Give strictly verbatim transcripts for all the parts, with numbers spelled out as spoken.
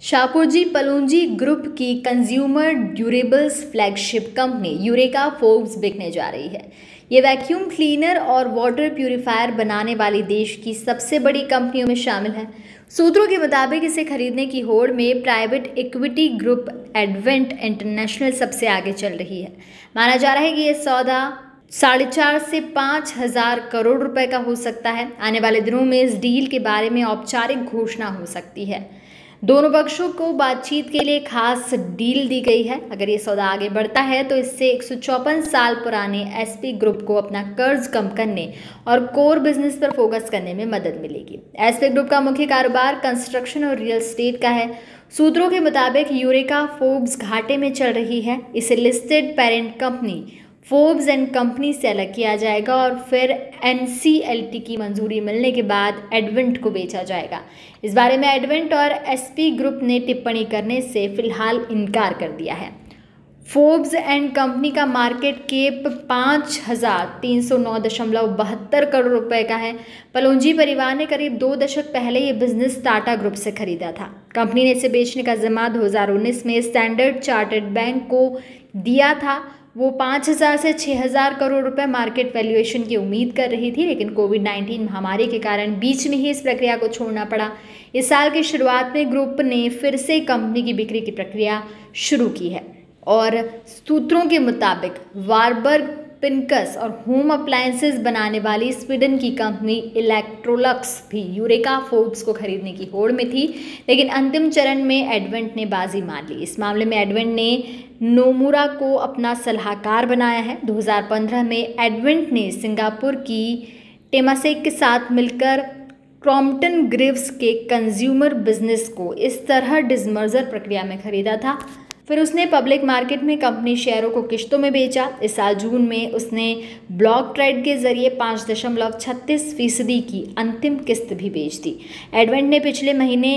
Shapoorji Pallonji group की consumer durables flagship company Eureka Forbes बिकने जा रही है। ये वैक्यूम क्लीनर और वाटर प्यूरिफायर बनाने वाली देश की सबसे बड़ी कंपनियों में शामिल है। सूत्रों के मुताबिक इसे खरीदने की होड़ में private equity group Advent International सबसे आगे चल रही है। माना जा रहा है कि यह सौदा साढ़े चार से पाँच हजार करोड़ रुपए का हो सकता है। आने वाले दिनों में इस डील के बारे में औपचारिक घोषणा हो सकती है। दोनों पक्षों को बातचीत के लिए खास डील दी गई है। अगर ये सौदा आगे बढ़ता है तो इससे एक सौ चौपन साल पुराने एसपी ग्रुप को अपना कर्ज कम करने और कोर बिजनेस पर फोकस करने में मदद मिलेगी। एसपी ग्रुप का मुख्य कारोबार कंस्ट्रक्शन और रियल एस्टेट का है। सूत्रों के मुताबिक यूरेका फोर्ब्स घाटे में चल रही है। इसे listed parent company Forbes and company से अलग किया जाएगा और फिर एनसीएलटी की मंजूरी मिलने के बाद एडवेंट को बेचा जाएगा। इस बारे में एडवेंट और एसपी ग्रुप ने टिप्पणी करने से फिलहाल इनकार कर दिया है। फोर्ब्स एंड कंपनी का मार्केट कैप पाँच हजार तीन सौ नौ दशमलव बहत्तर करोड़ रुपए का है। पलूंजी परिवार ने करीब दो दशक पहले ये बिजनेस टाटा ग्रुप से खरीदा था। कंपनी ने इसे बेचने का जिम्मा दो हजार उन्नीस में स्टैंडर्ड चार्टर्ड बैंक को दिया था। वो पाँच हज़ार से छः हज़ार करोड़ रुपए मार्केट वैल्यूएशन की उम्मीद कर रही थी, लेकिन कोविड नाइन्टीन महामारी के कारण बीच में ही इस प्रक्रिया को छोड़ना पड़ा। इस साल की शुरुआत में ग्रुप ने फिर से कंपनी की बिक्री की प्रक्रिया शुरू की है और सूत्रों के मुताबिक वारबर्ग पिनकस और होम अप्लायंसेस बनाने वाली स्वीडन की कंपनी इलेक्ट्रोलक्स भी यूरेका फोर्ब्स को खरीदने की होड़ में थी, लेकिन अंतिम चरण में एडवेंट ने बाजी मार ली। इस मामले में एडवेंट ने नोमुरा को अपना सलाहकार बनाया है। दो हज़ार पंद्रह में एडवेंट ने सिंगापुर की टेमासेक के साथ मिलकर क्रॉम्पटन ग्रीव्स के कंज्यूमर बिजनेस को इस तरह डिसमर्जर प्रक्रिया में खरीदा था। फिर उसने पब्लिक मार्केट में कंपनी शेयरों को किश्तों में बेचा। इस साल जून में उसने ब्लॉक ट्रेड के जरिए पाँच दशमलव छत्तीस फीसदी की अंतिम किस्त भी बेच दी। एडवेंट ने पिछले महीने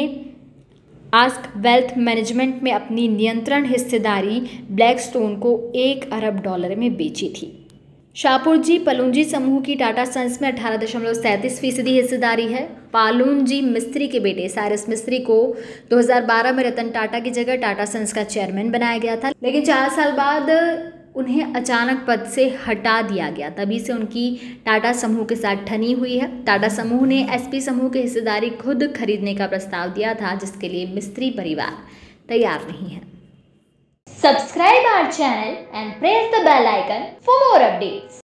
आस्क वेल्थ मैनेजमेंट में अपनी नियंत्रण हिस्सेदारी ब्लैकस्टोन को एक अरब डॉलर में बेची थी। शाहपुरजी पलूंजी समूह की टाटा सन्स में अठारह दशमलव सैंतीस फीसदी हिस्सेदारी है। पालूंजी मिस्त्री के बेटे साइरस मिस्त्री को दो हज़ार बारह में रतन टाटा की जगह टाटा सन्स का चेयरमैन बनाया गया था, लेकिन चार साल बाद उन्हें अचानक पद से हटा दिया गया। तभी से उनकी टाटा समूह के साथ ठनी हुई है। टाटा समूह ने एसपी समूह की हिस्सेदारी खुद खरीदने का प्रस्ताव दिया था, जिसके लिए मिस्त्री परिवार तैयार नहीं है। Subscribe our channel and press the bell icon for more updates.